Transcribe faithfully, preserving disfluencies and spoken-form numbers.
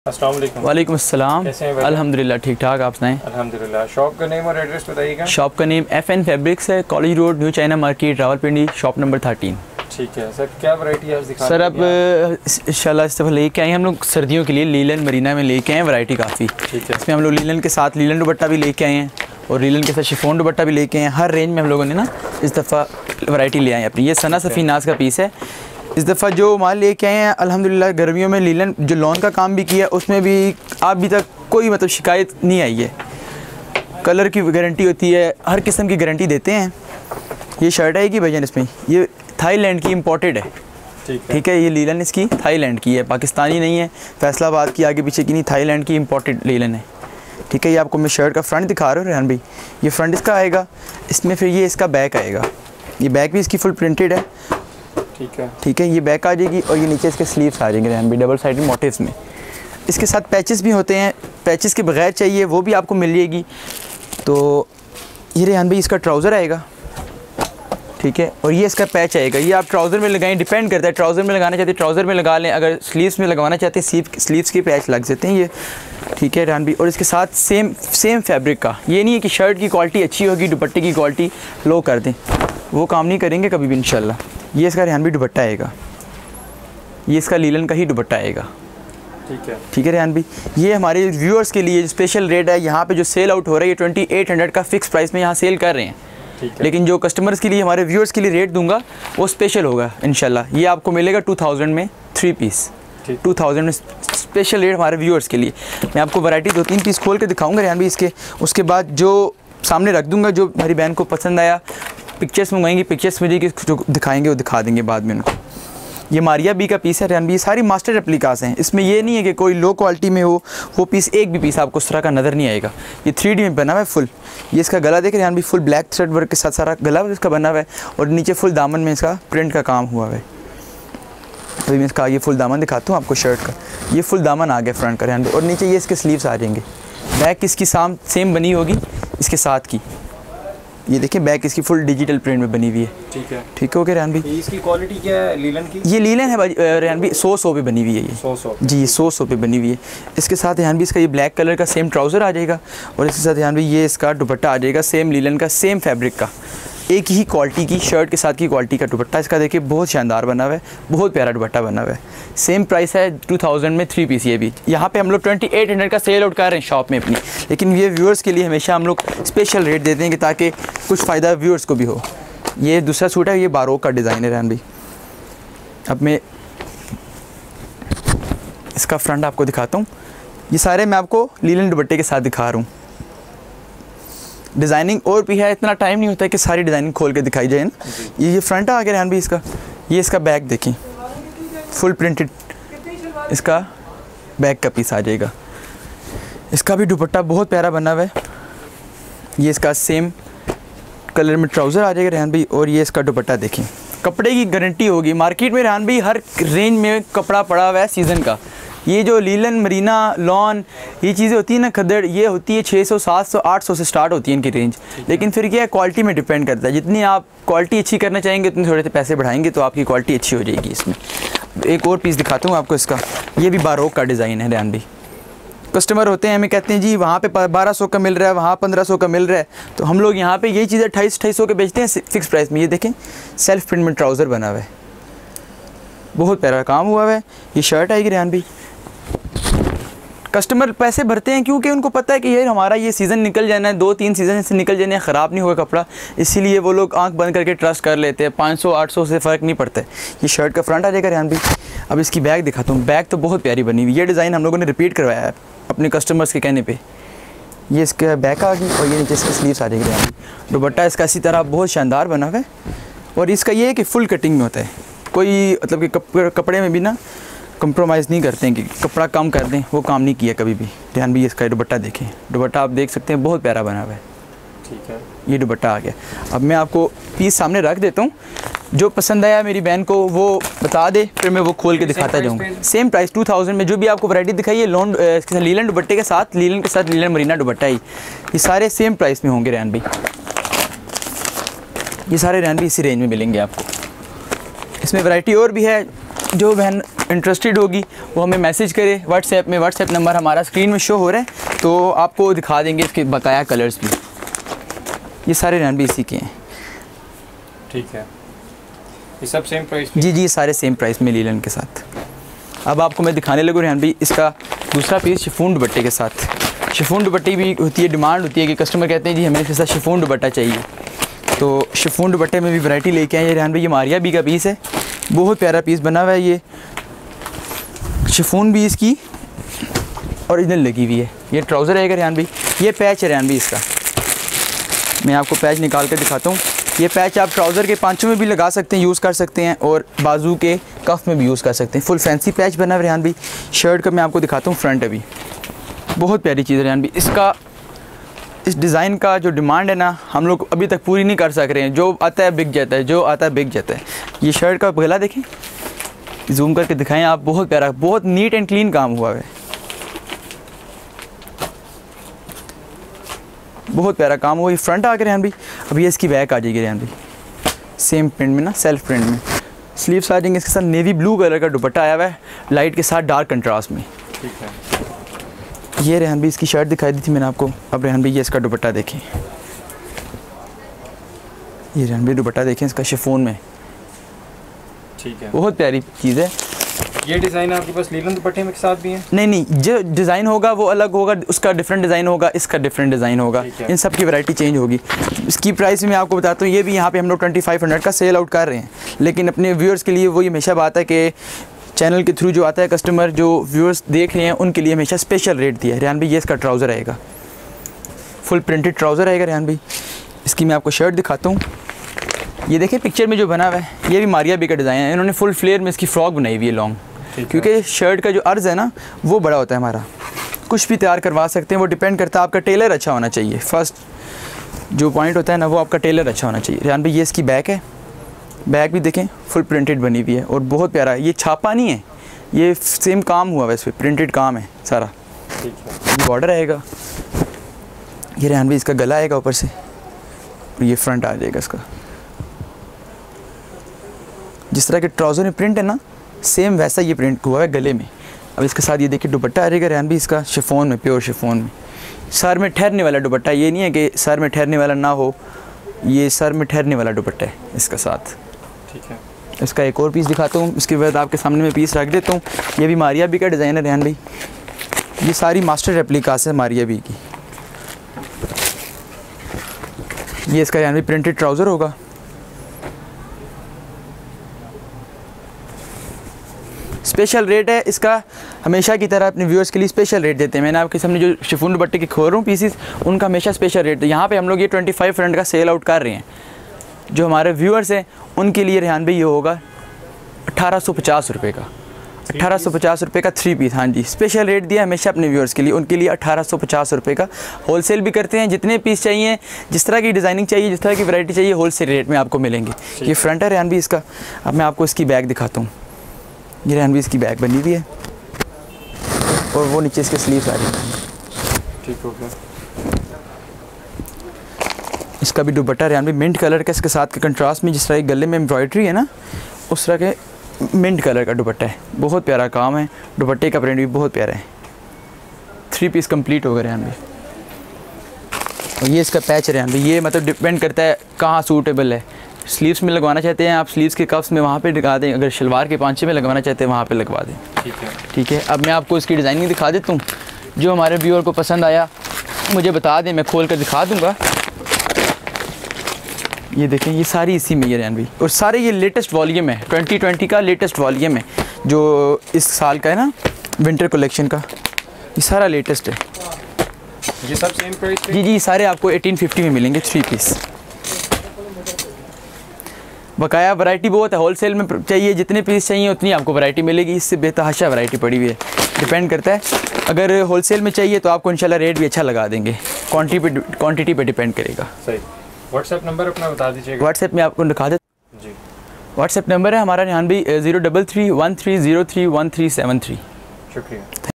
अस्सलाम वालेकुम। वालेकुम अस्सलाम। कैसे हैं भाई? अल्हम्दुलिल्लाह ठीक ठाक, आप सुनाएं? अल्हम्दुलिल्लाह। शॉप का नेम और एड्रेस बताइएगा। शॉप का नेम एफ एन फैब्रिक्स है, college road, new China market, Rawalpindi, shop number thirteen. ठीक है सर, क्या वैरायटी आज दिखा सर अब इंशाल्लाह इस दफ़ा लेके आए हैं हम लोग सर्दियों के लिए लीलन मरीना में लेके आए हैं वैरायटी काफ़ी। ठीक है, इसमें हम लोग लीलन के साथ लीलन दुपट्टा भी लेके आए हैं और लीलन के साथ शिफॉन दुपट्टा भी लेके आए हैं। हर रेंज में हम लोगों ने ना इस दफ़ा वैरायटी ले आए हैं अपनी। ये सना सफ़ी नाज का पीस है। इस दफ़ा जो माल लेके आए हैं अल्हम्दुलिल्लाह गर्मियों में लीलन जो लॉन का काम भी किया उसमें भी अभी तक कोई मतलब शिकायत नहीं आई है। कलर की गारंटी होती है, हर किस्म की गारंटी देते हैं। ये शर्ट आएगी भैया, इसमें ये थाईलैंड की इम्पोर्टेड है। ठीक है, ठीक है, ये लीलन इसकी थाईलैंड की है, पाकिस्तानी नहीं है, फैसलाबाद की आगे पीछे की नहीं, थाईलैंड की इम्पोर्टेड लीलन है। ठीक है, ये आपको मैं शर्ट का फ्रंट दिखा रहा हूँ रेहान भाई। ये फ्रंट इसका आएगा, इसमें फिर ये इसका बैक आएगा। ये बैक भी इसकी फुल प्रिंटेड है। ठीक है, ठीक है, ये बैक आ जाएगी और ये नीचे इसके स्लीव्स आ जाएंगे रेहान भाई डबल साइडेड मोटिव्स में। इसके साथ पैचेस भी होते हैं, पैचेस के बगैर चाहिए वो भी आपको मिल जाएगी। तो ये रेहान भाई इसका ट्राउज़र आएगा। ठीक है, और ये इसका पैच आएगा। ये आप ट्राउज़र में लगाएं, डिपेंड करता है, ट्राउज़र में लगाना चाहते हैं ट्राउज़र में लगा लें, अगर स्लीव्स में लगवाना चाहते हैं स्लीव स्लीव्स के पैच लग जाते हैं ये। ठीक है रेहान भाई, और इसके साथ सेम सेम फैब्रिक का, ये नहीं है कि शर्ट की क्वालिटी अच्छी होगी दुपट्टे की क्वालिटी लो कर दें, वो काम नहीं करेंगे कभी भी इंशाल्लाह। ये इसका रेहान भाई दुपट्टा आएगा, ये इसका लीलन का ही दुपट्टा आएगा। ठीक है, ठीक है रेहान भाई, ये हमारे व्यूअर्स के लिए स्पेशल रेट है। यहाँ पे जो सेल आउट हो रहा है ये ट्वेंटी एट हंड्रेड का फिक्स प्राइस में यहाँ सेल कर रहे हैं। लेकिन जो कस्टमर्स के लिए, हमारे व्यूअर्स के लिए रेट दूंगा वो स्पेशल होगा इंशाल्लाह। ये आपको मिलेगा टू थाउजेंड में थ्री पीस, टू थाउजेंड में स्पेशल रेट हमारे व्यूअर्स के लिए। मैं आपको वैरायटी दो तीन पीस खोल के दिखाऊंगा रेहान भाई इसके, उसके बाद जो सामने रख दूंगा, जो हमारी बहन को पसंद आया पिक्चर्स मंगवाएंगी, पिक्चर्स मुझे जो दिखाएंगे वो दिखा देंगे बाद में उनको। ये मारिया बी का पीस है रेहान भाई, सारी मास्टर रेप्लिकास हैं। इसमें ये नहीं है कि कोई लो क्वालिटी में हो वो पीस, एक भी पीस आपको उस तरह का नज़र नहीं आएगा। ये थ्री डी में बना हुआ है फुल। ये इसका गला देख रेहान भाई, फुल ब्लैक थ्रेड वर्क के साथ सारा गला इसका बना हुआ है और नीचे फुल दामन में इसका प्रिंट का काम हुआ है। अभी मैं इसका ये फुल दामन दिखाता हूँ आपको शर्ट का। ये फुल दामन आ गया फ्रंट का रेहान भाई, और नीचे ये इसके स्लीव्स आ जाएंगे। बैक इसकी साम सेम बनी होगी इसके साथ की, ये देखिए बैक इसकी फुल डिजिटल प्रिंट में बनी हुई है। ठीक है, ठीक हो गया रेहान भाई। इसकी क्वालिटी क्या है लीलन की? ये लीलन है भाई रेहान भाई, सौ सौ पे बनी हुई है ये। सौ सौ जी, ये सौ सौ पे बनी हुई है। इसके साथ रेहान भाई इसका ये ब्लैक कलर का सेम ट्राउज़र आ जाएगा और इसके साथ रेहान भाई ये इसका दुपट्टा आ जाएगा सेम लीलन का, सेम फैब्रिक का, एक ही क्वालिटी की शर्ट के साथ की क्वालिटी का दुपट्टा इसका देखिए, बहुत शानदार बना हुआ है, बहुत प्यारा दुपट्टा बना हुआ है। सेम प्राइस है टू थाउजेंड में थ्री पीस। ये भी यहाँ पे हम लोग ट्वेंटी एट हंड्रेड का सेल आउट कर रहे हैं शॉप में अपनी, लेकिन ये व्यूअर्स के लिए हमेशा हम लोग स्पेशल रेट देते हैं कि ताकि कुछ फ़ायदा व्यूअर्स को भी हो। ये दूसरा सूट है, ये बारोक का डिज़ाइन है रेहान भाई। अब मैं इसका फ्रंट आपको दिखाता हूँ। ये सारे मैं आपको लीलन दुपट्टे के साथ दिखा रहा हूँ। डिज़ाइनिंग और भी है, इतना टाइम नहीं होता है कि सारी डिज़ाइनिंग खोल के दिखाई जाए ना। ये ये फ्रंट आ गया रेहान भाई इसका। ये इसका बैक देखिए, फुल प्रिंटेड इसका बैक का पीस आ जाएगा। इसका भी दुपट्टा बहुत प्यारा बना हुआ है। ये इसका सेम कलर में ट्राउज़र आ जाएगा रेहान भाई, और ये इसका दुपट्टा देखिए। कपड़े की गारंटी होगी मार्केट में रेहान भाई, हर रेंज में कपड़ा पड़ा हुआ है सीज़न का। ये जो लीलन मरीना लॉन ये चीज़ें होती है ना खद्दड़, ये होती है छः सौ सात सौ आठ सौ से स्टार्ट होती है इनकी रेंज। लेकिन फिर क्या है, क्वालिटी में डिपेंड करता है। जितनी आप क्वालिटी अच्छी करना चाहेंगे उतने थोड़े से पैसे बढ़ाएंगे तो आपकी क्वालिटी अच्छी हो जाएगी। इसमें एक और पीस दिखाता हूँ आपको इसका। ये भी बारोक का डिज़ाइन है रेहान भाई। कस्टमर होते हैं हमें कहते हैं जी वहाँ पे बारह सौ का मिल रहा है, वहाँ पंद्रह सौ का मिल रहा है, तो हम लोग यहाँ पे यही चीज़ें अट्ठाईस अट्ठाईस सौ के बेचते हैं फिक्स प्राइस में। ये देखें सेल्फ प्रिंट में ट्राउज़र बना हुआ है, बहुत प्यारा काम हुआ है। ये शर्ट आएगी रेहान भाई। कस्टमर पैसे भरते हैं क्योंकि उनको पता है कि ये हमारा ये सीज़न निकल जाना है, दो तीन सीज़न से निकल जाने, ख़राब नहीं होगा कपड़ा, इसीलिए वो लोग आंख बंद करके ट्रस्ट कर लेते हैं। पाँच सौ आठ सौ से फ़र्क नहीं पड़ता है। ये शर्ट का फ्रंट आ जाएगा रेहान भाई। अब इसकी बैग दिखाता हूँ। बैग तो बहुत प्यारी बनी हुई। ये डिज़ाइन हम लोगों ने रिपीट करवाया है अपने कस्टमर्स के कहने पे। ये इसका बैक आ गई और ये नीचे इसकी स्लीव्स आ जाएगी रेहान भाई। दुपट्टा इसका इसी तरह बहुत शानदार बना हुआ है, और इसका ये है कि फुल कटिंग में होता है, कोई मतलब कि कप, कपड़े में भी ना कंप्रोमाइज़ नहीं करते हैं कि कपड़ा कम कर दें, वो काम नहीं किया कभी भी रेहान भाई। इसका दुपट्टा देखें, दुपट्टा आप देख सकते हैं बहुत प्यारा बना हुआ है। ठीक है, ये दुपट्टा आ गया। अब मैं आपको पीस सामने रख देता हूँ, जो पसंद आया मेरी बहन को वो बता दे, फिर मैं वो खोल के दिखाता जाऊँगा। सेम प्राइस टू थाउजेंड में जो भी आपको वैरायटी दिखाई है लोन लीलन दुपट्टे के साथ, लीलन के साथ लीलन मरीना दुपट्टा ही, ये सारे सेम प्राइस में होंगे रेहान भाई। ये सारे रेहान भाई इसी रेंज में मिलेंगे आपको। इसमें वैरायटी और भी है, जो बहन इंटरेस्टेड होगी वो हमें मैसेज करे व्हाट्सएप में। व्हाट्सएप नंबर हमारा स्क्रीन में शो हो रहा है, तो आपको दिखा देंगे इसके बकाया कलर्स भी। ये सारे रेहान भी इसी के हैं। ठीक है, ये सब सेम प्राइस? जी जी, सारे सेम प्राइस में लीलन के साथ। अब आपको मैं दिखाने लगूँ रेहान भाई इसका दूसरा पीस शिफॉन दुपट्टे के साथ। शिफॉन दुपट्टे भी होती है, डिमांड होती है कि कस्टमर कहते हैं जी हमें इसके साथ शिफॉन दुपट्टा चाहिए, तो शिफॉन दुपट्टे में भी वैरायटी लेके आए। रेहान भाई ये मारिया बी का पीस है, बहुत प्यारा पीस बना हुआ है। ये शिफॉन भी इसकी ओरिजिनल लगी हुई है। ये ट्राउज़र रहेगा रेहान भाई, ये पैच है रेहान भाई इसका। मैं आपको पैच निकाल कर दिखाता हूँ। ये पैच आप ट्राउज़र के पांचों में भी लगा सकते हैं, यूज़ कर सकते हैं, और बाजू के कफ में भी यूज़ कर सकते हैं। फुल फैंसी पैच बना है रेहान भाई। शर्ट का मैं आपको दिखाता हूँ फ्रंट अभी, बहुत प्यारी चीज़ है रेहान भाई। इसका इस डिज़ाइन का जो डिमांड है ना, हम लोग अभी तक पूरी नहीं कर सक रहे हैं। जो आता है बिक जाता है, जो आता है बिक जाता है। ये शर्ट का गला देखें, जूम करके दिखाएं आप, बहुत प्यारा, बहुत नीट एंड क्लीन काम हुआ है, बहुत प्यारा काम हुआ। ये फ्रंट आ गया रेहान भाई। अब ये इसकी बैक आ जाएगी रेहान भाई, सेम प्रिंट में ना, सेल्फ प्रिंट में। स्लीव्स आ जाएंगे इसके साथ। नेवी ब्लू कलर का दुपट्टा आया हुआ है, लाइट के साथ डार्क कंट्रास्ट में। ठीक है, ये रेहान भाई इसकी शर्ट दिखाई दी थी मैंने आपको। अब रेहान भाई ये इसका दुपट्टा देखें, ये रेहान भाई दुपट्टा देखें इसका शिफॉन में। ठीक है, बहुत प्यारी चीज़ है। ये डिज़ाइन आपके पास लीलन दुपट्टे में के साथ भी है? नहीं नहीं, जो डिज़ाइन होगा वो अलग होगा, उसका डिफरेंट डिज़ाइन होगा, इसका डिफरेंट डिज़ाइन होगा। इन सब की वैरायटी चेंज होगी। इसकी प्राइस मैं आपको बताता हूँ। ये भी यहाँ पे हम लोग ट्वेंटी फाइव हंड्रेड का सेल आउट कर रहे हैं, लेकिन अपने व्यूअर्स के लिए वो ये हमेशा बात है कि चैनल के थ्रू जो आता है कस्टमर, जो व्यूअर्स देख रहे हैं, उनके लिए हमेशा स्पेशल रेट दिया है। रेहान भाई ये इसका ट्राउज़र रहेगा, फुल प्रिंटेड ट्राउज़र रहेगा रेहान भाई। इसकी मैं आपको शर्ट दिखाता हूँ। ये देखिए पिक्चर में जो बना हुआ है, ये भी मारिया बी का डिज़ाइन है। इन्होंने फुल फ्लेयर में इसकी फ्रॉक बनाई हुई है लॉन्ग, क्योंकि शर्ट का जो अर्ज़ है ना वो बड़ा होता है हमारा। कुछ भी तैयार करवा सकते हैं, वो डिपेंड करता है, आपका टेलर अच्छा होना चाहिए। फर्स्ट जो पॉइंट होता है ना, वो आपका टेलर अच्छा होना चाहिए। रेहान भाई ये इसकी बैक है, बैक भी देखें फुल प्रिंटेड बनी हुई है और बहुत प्यारा है। ये छापा नहीं है, ये सेम काम हुआ है, इस पर प्रिंटेड काम है सारा। ठीक है, ये बॉर्डर आएगा। ये रेहान भाई इसका गला आएगा ऊपर से, और ये फ्रंट आ जाएगा इसका। जिस तरह के ट्राउज़र में प्रिंट है ना, सेम वैसा ये प्रिंट हुआ है गले में। अब इसके साथ ये देखिए दुपट्टा आ जाएगा रेहान भाई इसका शिफॉन में, प्योर शिफॉन में। सर में ठहरने वाला दुपट्टा, ये नहीं है कि सर में ठहरने वाला ना हो, ये सर में ठहरने वाला दुपट्टा है इसका साथ। ठीक है, इसका एक और पीस दिखाता हूँ, इसके बाद आपके सामने में पीस रख देता हूँ। ये भी मारिया बी का डिज़ाइन है रेहान भाई। ये सारी मास्टर रेप्लिकास है मारिया बी की। ये इसका रेहान भाई प्रिंटेड ट्राउज़र होगा। स्पेशल रेट है इसका, हमेशा की तरह अपने व्यूअर्स के लिए स्पेशल रेट देते हैं। मैंने आपके सामने जो शिफॉन दुपट्टे के खोल रहा हूँ पीसीस, उनका हमेशा स्पेशल रेट है। यहाँ पे हम लोग ये ट्वेंटी फाइव हंड्रेड का सेल आउट कर रहे हैं। जो हमारे व्यूअर्स हैं उनके लिए रेहान भाई ये होगा अठारह सौ पचास रुपये का, अठारह सौ पचास रुपये का थ्री पीस। हाँ जी, स्पेशल रेट दिया हमेशा अपने व्यूअर्स के लिए, उनके लिए अठारह सौ पचास रुपये का। होलसेल भी करते हैं, जितने पीस चाहिए, जिस तरह की डिज़ाइनिंग चाहिए, जिस तरह की वैरायटी चाहिए, होलसेल रेट में आपको मिलेंगे। ये फ्रंट है रेहान भाई इसका। अब मैं आपको इसकी बैग दिखाता हूँ। ये रेहान भाई इसकी बैग बनी हुई है, और वो नीचे इसके स्लीव्स आ रही हैं। ठीक हो गया। इसका भी दुपट्टा रेहान भाई मिंट कलर का, इसके साथ के कंट्रास्ट में जिस तरह गले में एम्ब्रॉयडरी है ना, उस तरह के मिंट कलर का दुपट्टा है। बहुत प्यारा काम है, दुपट्टे का प्रिंट भी बहुत प्यारा है। थ्री पीस कंप्लीट हो गया रेहान भाई। और ये इसका पैच है रेहान भाई। ये मतलब डिपेंड करता है कहाँ सूटेबल है। स्लीव्स में लगवाना चाहते हैं आप, स्लीव्स के कफ्स में वहाँ पे लगा दें। अगर शलवार के पांचे में लगवाना चाहते हैं वहाँ पे लगवा दें। ठीक है, ठीक है। अब मैं आपको इसकी डिज़ाइनिंग दिखा देता हूँ। जो हमारे व्यूअर को पसंद आया मुझे बता दें, मैं खोल कर दिखा दूँगा। ये देखें, ये सारी इसी में ये रेहान भाई, और सारे ये लेटेस्ट वॉल्यूम है, ट्वेंटी ट्वेंटी का लेटेस्ट वॉल्यूम है, जो इस साल का है ना, विंटर कलेक्शन का। ये सारा लेटेस्ट है। ये सब सेम प्राइस पे? जी जी, सारे आपको अठारह सौ पचास में मिलेंगे थ्री पीस। बकाया वैरायटी बहुत है, होलसेल में चाहिए जितने पीस चाहिए उतनी आपको वैरायटी मिलेगी। इससे बेतहाशा वैरायटी पड़ी हुई है, डिपेंड करता है। अगर होलसेल में चाहिए तो आपको इंशाल्लाह रेट भी अच्छा लगा देंगे, क्वांटिटी पे क्वांटिटी पे डिपेंड करेगा। सही। व्हाट्सएप नंबर अपना बता दीजिएगा। व्हाट्सएप में आपको दिखा दें जी। व्हाट्सएप नंबर है हमारा रेहान भाई zero double three one three zero three one three seven three. शुक्रिया।